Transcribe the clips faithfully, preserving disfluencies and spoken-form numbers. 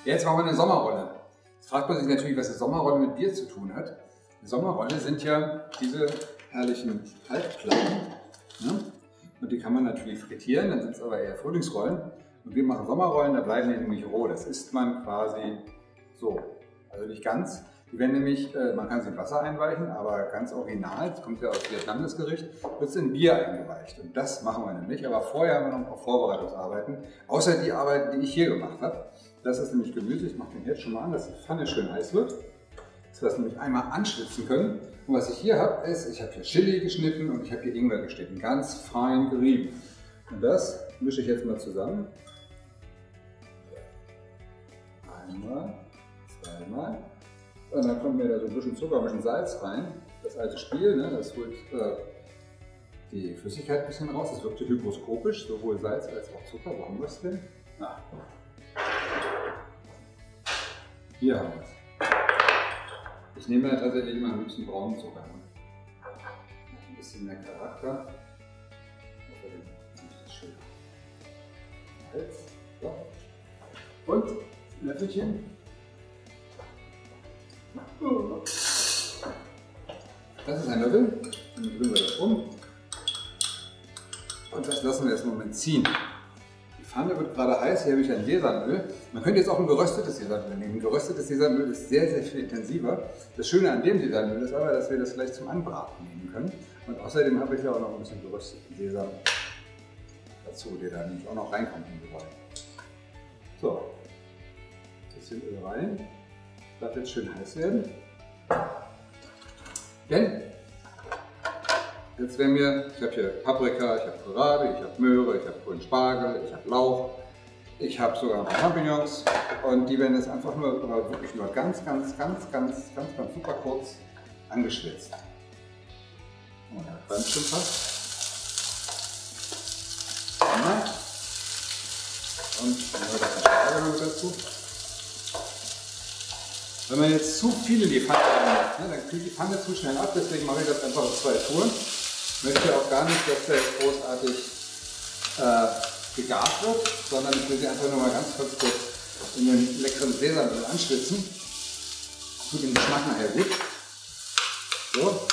Jetzt machen wir eine Sommerrolle. Jetzt fragt man sich natürlich, was eine Sommerrolle mit Bier zu tun hat. Eine Sommerrolle sind ja diese herrlichen Halbplatten. Ne? Und die kann man natürlich frittieren, dann sind es aber eher Frühlingsrollen. Und wir machen Sommerrollen, da bleiben die nämlich roh. Das isst man quasi so, also nicht ganz. Die werden nämlich, äh, man kann sie in Wasser einweichen, aber ganz original, das kommt ja aus Vietnam das Gericht, wird es in Bier eingeweicht. Und das machen wir nämlich. Aber vorher haben wir noch ein paar Vorbereitungsarbeiten, außer die Arbeiten, die ich hier gemacht habe. Das ist nämlich Gemüse, ich mache den jetzt schon mal an, dass die Pfanne schön heiß wird. Dass wir das nämlich einmal anschwitzen können. Und was ich hier habe, ist, ich habe hier Chili geschnitten und ich habe hier Ingwer geschnitten, ganz fein gerieben. Und das mische ich jetzt mal zusammen. Einmal, zweimal. Und dann kommt mir da so ein bisschen Zucker, ein bisschen Salz rein. Das alte Spiel, ne, das holt äh, die Flüssigkeit ein bisschen raus. Das wirkt hygroskopisch, sowohl Salz als auch Zucker. Wo haben wir es denn? Na. Hier haben wir es. Ich nehme ja tatsächlich immer am liebsten braunen Zucker. Ein bisschen mehr Charakter. Außerdem ist das schön. Salz. So. Und ein Löffelchen. Das ist ein Löffel. Dann rühren wir das um. Und das lassen wir jetzt einen Moment ziehen. Die Pfanne wird gerade heiß. Hier habe ich ein Sesamöl. Man könnte jetzt auch ein geröstetes Sesamöl nehmen. Geröstetes Sesamöl ist sehr, sehr viel intensiver. Das Schöne an dem Sesamöl ist aber, dass wir das gleich zum Anbraten nehmen können. Und außerdem habe ich ja auch noch ein bisschen gerösteten Sesam dazu, der da nämlich auch noch reinkommt in die Rolle. So, ein bisschen Öl rein. Darf jetzt schön heiß werden. Denn jetzt werden wir, ich habe hier Paprika, ich habe Kohlrabi, ich habe Möhre, ich habe grünen Spargel, ich habe Lauch, ich habe sogar ein paar Champignons und die werden jetzt einfach nur, wirklich nur ganz, ganz, ganz, ganz, ganz, ganz super kurz angeschwitzt. Und das brennt schon fast. Und dann wird das Spargel noch dazu. Wenn man jetzt zu viel in die Pfanne reinmacht, ne, dann kühlt die Pfanne zu schnell ab, deswegen mache ich das einfach auf zwei Touren. Ich möchte auch gar nicht, dass der großartig äh, gegart wird, sondern ich will sie einfach nur mal ganz kurz, kurz in den leckeren Sesamöl anschwitzen. Tut den Geschmack nachher gut. So.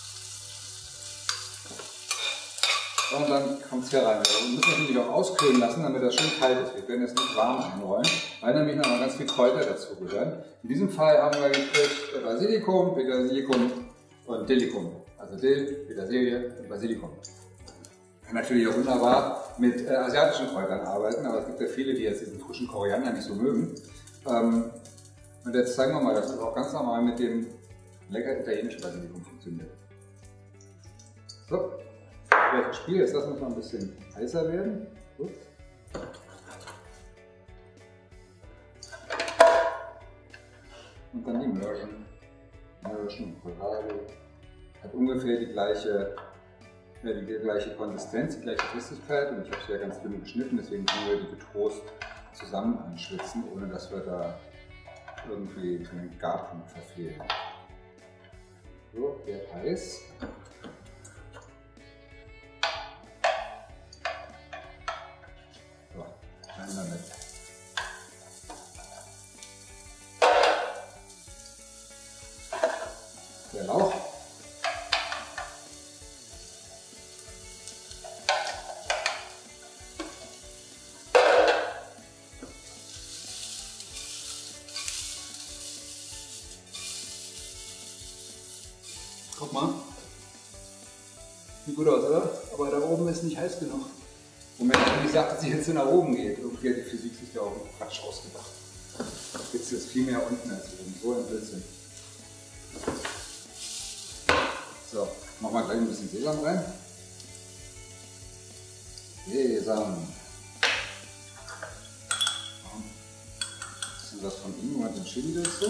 Und dann kommt es hier rein. Wir müssen das natürlich auch auskühlen lassen, damit das schön kalt ist. Wir können jetzt nicht warm einrollen, weil nämlich noch mal ganz viel Kräuter dazu gehören. In diesem Fall haben wir gekriegt Basilikum, Petersilicum und Dilikum. Also Dill, Petersilie und Basilikum. Man kann natürlich auch wunderbar mit äh, asiatischen Kräutern arbeiten, aber es gibt ja viele, die jetzt diesen frischen Koriander nicht so mögen. Ähm, und jetzt zeigen wir mal, dass das auch ganz normal mit dem lecker italienischen Basilikum funktioniert. So. Das Spiel, jetzt lassen wir es mal ein bisschen heißer werden. Gut. Und dann die Möhrchen. Möhrchen und Kohlrabi. Hat ungefähr die gleiche, ja, die gleiche Konsistenz, die gleiche Flüssigkeit. Und ich habe sie ja ganz dünn geschnitten, deswegen können wir die getrost zusammen anschwitzen, ohne dass wir da irgendwie den Garpunkt verfehlen. So, wird heiß. Damit. Der Lauch. Guck mal. Sieht gut aus, oder? Aber da oben ist nicht heiß genug. Und wenn ich sage, dass die Hitze nach oben geht, irgendwie hat die Physik sich da auch Quatsch ausgedacht. Die Hitze ist viel mehr unten als oben, so ein Blödsinn. So, machen wir gleich ein bisschen Sesam rein. Sesam. Ein bisschen was von ihm und den Chili dazu.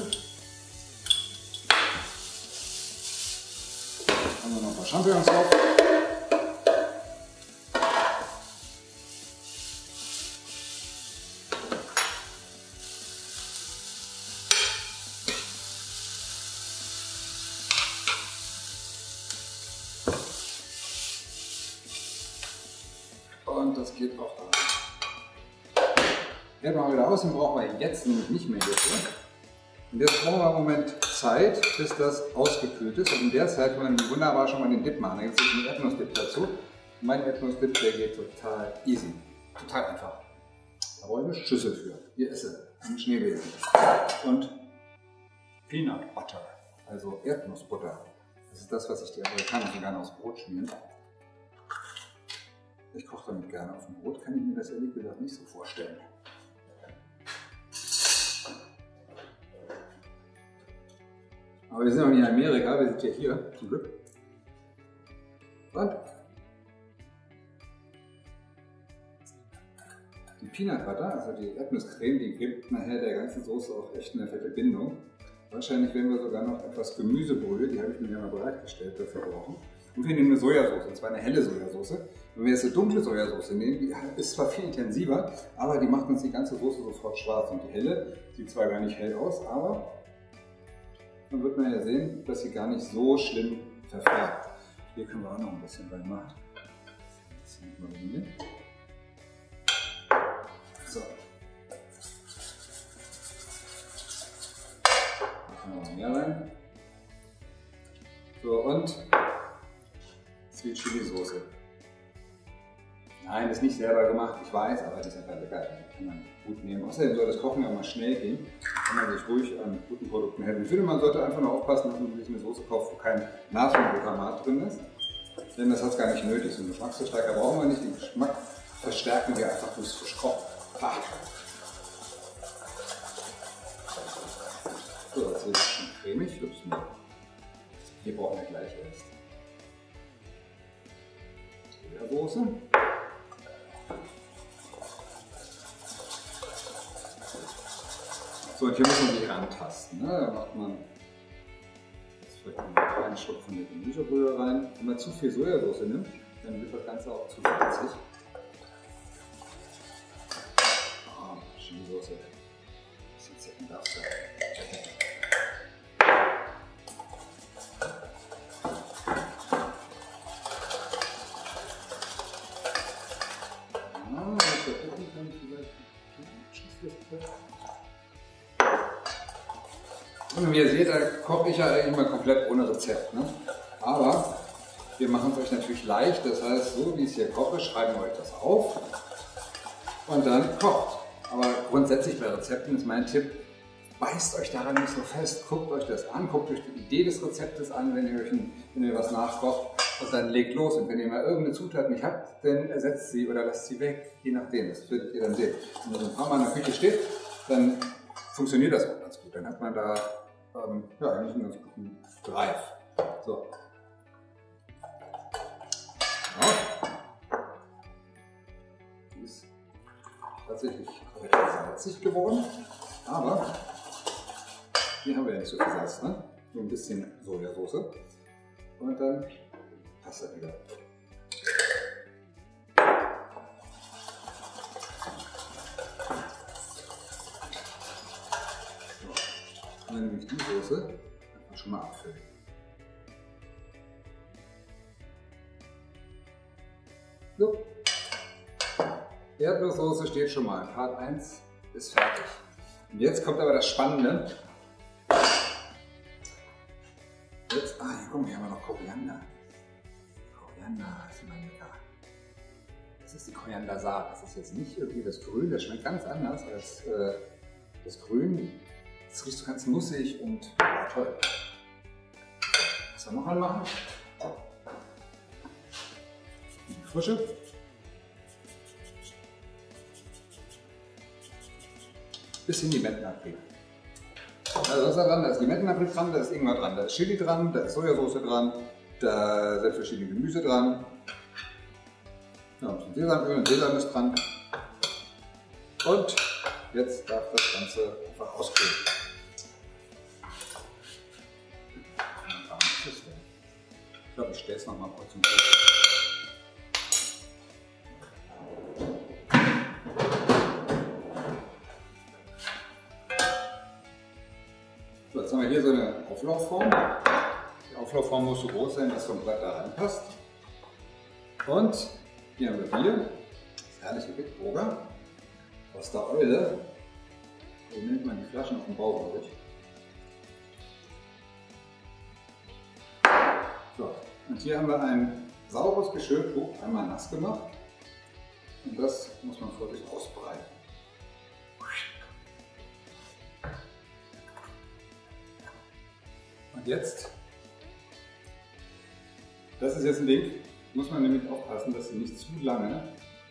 Haben wir noch ein paar Champignons drauf. Und das geht auch da. Herd machen wir wieder aus, den brauchen wir jetzt nämlich nicht mehr hierfür. Und jetzt brauchen wir im Moment Zeit, bis das ausgekühlt ist. Und in der Zeit können wir wunderbar schon mal den Dip machen. Da gibt es einen Erdnussdip dazu. Und mein Erdnussdip, der geht total easy. Total einfach. Da brauche ich eine Schüssel für. Hier ist sie, ein Schneebesen. Und Peanut Butter, also Erdnussbutter. Das ist das, was sich die Amerikaner so gerne aufs Brot schmieren. Ich koche damit gerne auf dem Brot, kann ich mir das ehrlich gesagt nicht so vorstellen. Aber wir sind auch nicht in Amerika, wir sind ja hier, zum Glück. Und die Peanut Butter, also die Erdnusscreme, die gibt nachher der ganzen Soße auch echt eine fette Bindung. Wahrscheinlich werden wir sogar noch etwas Gemüsebrühe, die habe ich mir ja mal bereitgestellt, dafür brauchen. Und wir nehmen eine Sojasauce, und zwar eine helle Sojasauce. Wenn wir jetzt eine dunkle Sojasauce nehmen, die ist zwar viel intensiver, aber die macht uns die ganze Soße sofort schwarz. Und die helle sieht zwar gar nicht hell aus, aber dann wird man ja sehen, dass sie gar nicht so schlimm verfärbt. Hier können wir auch noch ein bisschen reinmachen. Ein bisschen Margarine. So. Machen wir noch mehr rein. So, und Sweet Chili Soße. Nein, das ist nicht selber gemacht, ich weiß, aber das ist einfach lecker. Die kann man gut nehmen. Außerdem soll das Kochen ja mal schnell gehen, wenn man sich ruhig an guten Produkten hält. Ich finde, man sollte einfach nur aufpassen, dass man sich eine Soße kauft, wo kein Natriumglutamat drin ist. Denn das hat es gar nicht nötig. So einen Geschmacksverstärker brauchen wir nicht. Den Geschmack verstärken wir einfach durchs Frischkochen. So, jetzt wird es schon cremig. Hier brauchen wir gleich erst Sojasauce. So, und hier muss man sich rantasten. Ne? Da macht man jetzt vielleicht einen kleinen Schluck von der Gemüsebrühe rein. Wenn man zu viel Sojasauce nimmt, dann wird das Ganze auch zu salzig. Ah, Chilisauce. Das sieht ja aus. Und wie ihr seht, da koche ich ja immer komplett ohne Rezept. Ne? Aber wir machen es euch natürlich leicht. Das heißt, so wie ich es hier koche, schreiben wir euch das auf und dann kocht. Aber grundsätzlich bei Rezepten ist mein Tipp, beißt euch daran nicht so fest. Guckt euch das an, guckt euch die Idee des Rezeptes an, wenn ihr, euch ein, wenn ihr was nachkocht. Und dann legt los. Und wenn ihr mal irgendeine Zutat nicht habt, dann ersetzt sie oder lasst sie weg. Je nachdem, das werdet ihr dann sehen. Wenn ihr so ein paar Mal in der Küche steht, dann funktioniert das auch ganz gut. Dann hat man da ähm, ja, eigentlich einen ganz guten Drive. So. Ja. Die ist tatsächlich relativ salzig geworden. Aber hier haben wir ja nicht so viel Salz, ne? Nur ein bisschen Sojasauce. Und dann passt das wieder. So. Und dann nehme ich die Soße einfach schon mal abfüllen. So. Erdnusssoße steht schon mal. Part eins ist fertig. Und jetzt kommt aber das Spannende. Jetzt, ah, hier, guck mal, hier haben wir noch Koriander. Koriander ist immer lecker. Das ist die Koriandersaat. Das ist jetzt nicht irgendwie das Grün, das schmeckt ganz anders als äh, das Grün. Das riecht so ganz nussig und ja, toll. Was wir noch anmachen? Die frische. Bisschen Limettenabbrieb. Also was ist da dran? Da ist Limettenabbrieb dran, da ist Ingwer dran, da ist Chili dran, da ist Sojasauce dran, da sind verschiedene Gemüse dran. Ja, ein bisschen Sesamöl und Sesam ist dran. Und jetzt darf das Ganze einfach auskühlen. Ich glaube, ich stelle es nochmal kurz zum Kühl. So, jetzt haben wir hier so eine Auflaufform. Die Auflaufform muss so groß sein, dass so ein Blatt da reinpasst. Und hier haben wir Bier, das herrliche Bitburger. aus der Eule. So nennt man die Flaschen auf dem Bau, glaube ich. So, und hier haben wir ein sauberes Geschirrtuch, einmal nass gemacht. Und das muss man vor sich ausbreiten. Und jetzt, das ist jetzt ein Ding, muss man nämlich aufpassen, dass sie nicht zu lange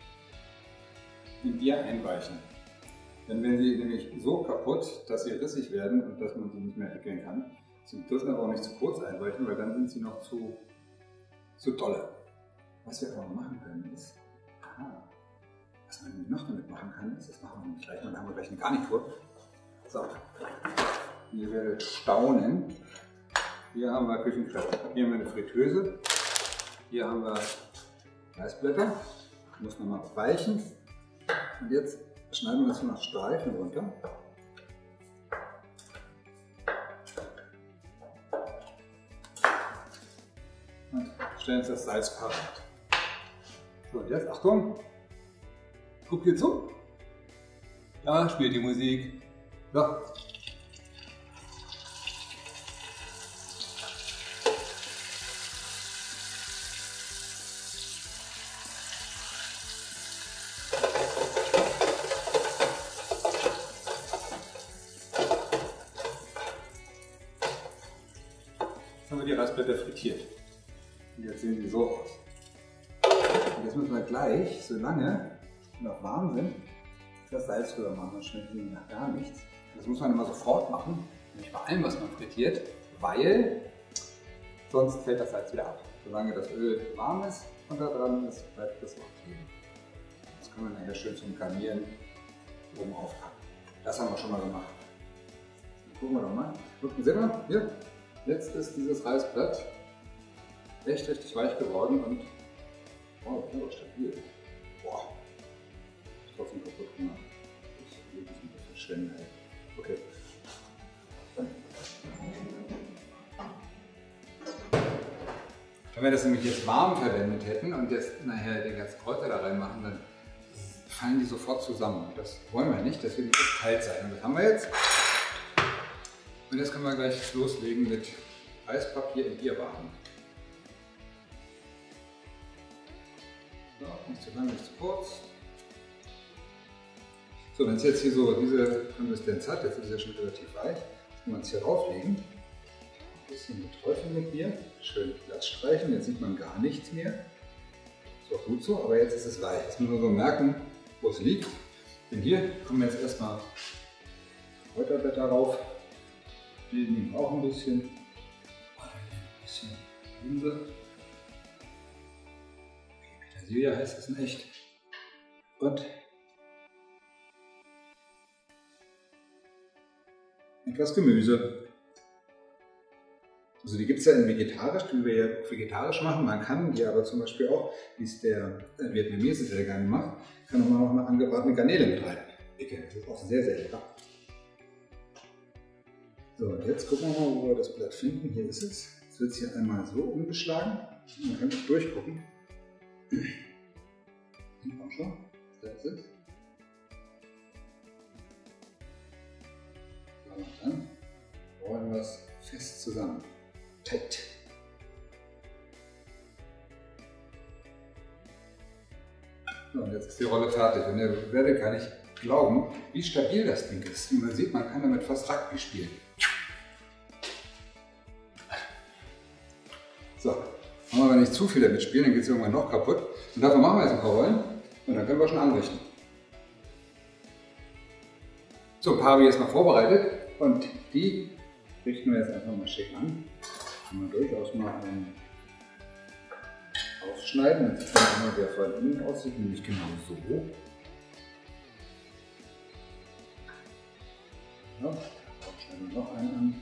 in Bier einweichen. Denn wenn sie nämlich so kaputt, dass sie rissig werden und dass man sie nicht mehr wickeln kann, sie dürfen aber auch nicht zu kurz einweichen, weil dann sind sie noch zu, zu dolle. Was wir aber machen können ist, aha, was man noch damit machen kann, ist, das machen wir gleich, dann haben wir gleich eine Garnitur. So, ihr werdet staunen. Hier haben wir Küchenkrepp, hier haben wir eine Fritteuse, hier haben wir Reisblätter, muss man mal weichen. Und jetzt schneiden wir das hier noch Streifen runter. Und stellen uns das Salz parat. So, und jetzt Achtung! Guckt ihr zu? Da spielt die Musik. So. Jetzt haben wir die Reisblätter frittiert. Und jetzt sehen sie so aus. Und jetzt müssen wir gleich, solange die noch warm sind, das Salz rüber machen. Dann schmeckt sie nach gar nichts. Das muss man immer sofort machen, nicht bei allem, was man frittiert, weil sonst fällt das Salz wieder ab. Solange das Öl warm ist und da dran ist, bleibt das auch kleben. Das können wir nachher schön zum Garnieren oben aufpacken. Das haben wir schon mal gemacht. Dann gucken wir doch mal. Gucken Sie mal, hier. Jetzt ist dieses Reisblatt echt richtig weich geworden und wow, oh, stabil. Boah, ist trotzdem kaputt gemacht. Das ist wirklich ein bisschen Schwendel. Okay. Wenn wir das nämlich jetzt warm verwendet hätten und jetzt nachher die ganzen Kräuter da reinmachen, dann fallen die sofort zusammen. Das wollen wir nicht, deswegen muss es kalt sein. Und das haben wir jetzt. Und jetzt können wir gleich loslegen mit Reispapier in Bierwaren. So, nicht zu lang, nicht zu kurz. So, wenn es jetzt hier so diese Konsistenz hat, jetzt ist es ja schon relativ weich, kann man es hier drauflegen. Ein bisschen beträufeln mit Bier, schön glatt streichen, jetzt sieht man gar nichts mehr. Ist auch gut so, aber jetzt ist es weich. Jetzt müssen wir so merken, wo es liegt. Denn hier kommen jetzt erstmal Kräuterblätter rauf. Wir nehmen auch ein bisschen, ein bisschen Linse. Petersilie heißt das in echt. Und etwas Gemüse. Also die gibt es ja in vegetarisch, die wir ja vegetarisch machen. Man kann die aber zum Beispiel auch, wie es der Vietnamese sehr gerne macht, kann man auch eine angebratene Garnele mit rein. Das ist auch sehr, sehr lecker. So, und jetzt gucken wir mal, wo wir das Blatt finden. Hier ist es. Jetzt wird es hier einmal so umgeschlagen. Man kann nicht durchgucken. Komm schon, da ist es. So, und dann rollen wir es fest zusammen. Tight. So, und jetzt ist die Rolle fertig. Und ihr werdet gar nicht glauben, wie stabil das Ding ist. Wie man sieht, man kann damit fast Rugby spielen. So, machen wir aber nicht zu viel damit spielen, dann geht es irgendwann noch kaputt. Und dafür machen wir jetzt ein paar Rollen und dann können wir schon anrichten. So, ein paar habe ich jetzt mal vorbereitet und die richten wir jetzt einfach mal schick an. Kann man durchaus mal einen ausschneiden, dann sieht man immer, wie er von innen aussieht, nämlich genau so. Ja, dann schneiden wir noch einen an.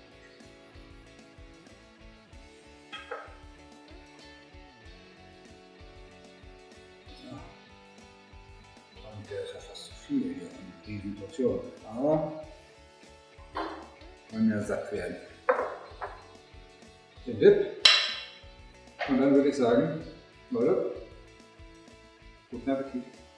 Der ist ja fast zu viel hier in diesen Portionen. Aber wollen ja satt werden. Den Dip. Und dann würde ich sagen, Leute, guten Appetit.